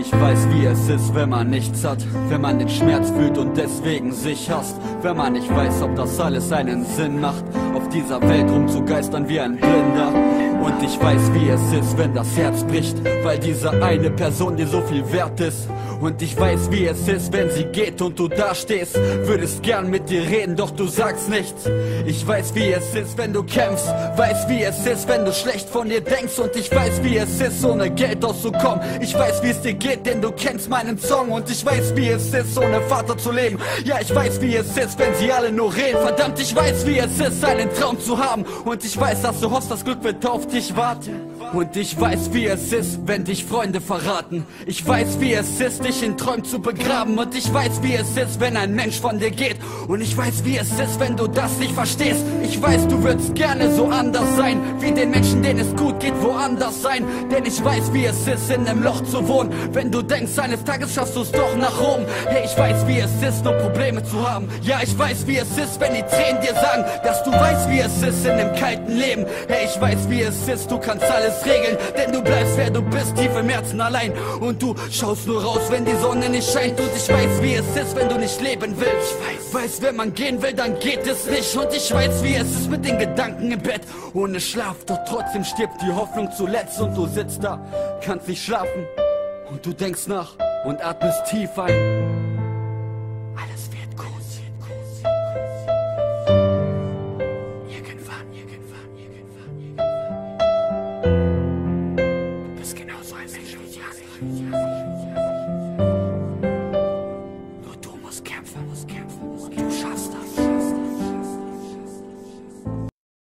Ich weiß, wie es ist, wenn man nichts hat, wenn man den Schmerz fühlt und deswegen sich hasst, wenn man nicht weiß, ob das alles einen Sinn macht, auf dieser Welt rumzugeistern wie ein Blinder. Und ich weiß, wie es ist, wenn das Herz bricht, weil diese eine Person dir so viel wert ist. Und ich weiß, wie es ist, wenn sie geht und du da stehst, würdest gern mit dir reden, doch du sagst nichts. Ich weiß, wie es ist, wenn du kämpfst, weiß, wie es ist, wenn du schlecht von dir denkst. Und ich weiß, wie es ist, ohne Geld auszukommen. Ich weiß, wie es dir geht, denn du kennst meinen Song. Und ich weiß, wie es ist, ohne Vater zu leben. Ja, ich weiß, wie es ist, wenn sie alle nur reden. Verdammt, ich weiß, wie es ist, einen Traum zu haben. Und ich weiß, dass du hoffst, das Glück wird auf dich warten. Und ich weiß, wie es ist, wenn dich Freunde verraten. Ich weiß, wie es ist, dich in Träumen zu begraben. Und ich weiß, wie es ist, wenn ein Mensch von dir geht. Und ich weiß, wie es ist, wenn du das nicht verstehst. Ich weiß, du würdest gerne so anders sein, wie den Menschen, denen es gut geht, woanders sein. Denn ich weiß, wie es ist, in einem Loch zu wohnen. Wenn du denkst, eines Tages schaffst du es doch nach oben. Hey, ich weiß, wie es ist, nur Probleme zu haben. Ja, ich weiß, wie es ist, wenn die Tränen dir sagen, dass du weißt, wie es ist in dem kalten Leben. Hey, ich weiß, wie es ist, du kannst alles regeln, denn du bleibst, wer du bist, tief im Herzen allein. Und du schaust nur raus, wenn die Sonne nicht scheint. Und ich weiß, wie es ist, wenn du nicht leben willst. Ich weiß, wenn man gehen will, dann geht es nicht. Und ich weiß, wie es ist mit den Gedanken im Bett, ohne Schlaf, doch trotzdem stirbt die Hoffnung zuletzt. Und du sitzt da, kannst nicht schlafen, und du denkst nach und atmest tief ein.